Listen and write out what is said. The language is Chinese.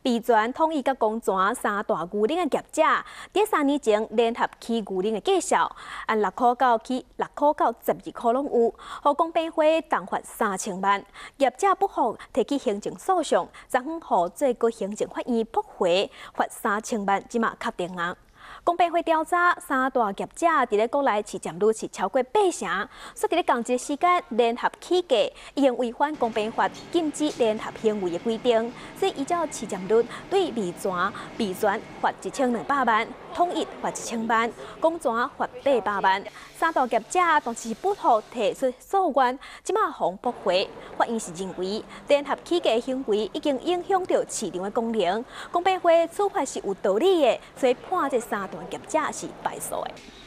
备全统一甲公泉三大牛奶的业者，伫3年前联合起牛奶的计销，按6块9起6块到12块拢有，互公平会重罚3000万。业者不服，提起行政诉讼，昨昏互最高行政法院驳回，罚3000万，即马确定啊。公平会调查三大业者伫咧国内市占率是超过8成，说伫咧同一时间联合起价，已经违反公平法禁止联合行为的规定，所以依照市占率对备全罚1200万，统一罚1000万，公泉罚800万。三大业者当时不服提出诉愿，即马互驳回。法院是认为联合起价行为已经影响到市场的功能，公平会处罚是有道理的，所以判这三大业者是败诉的。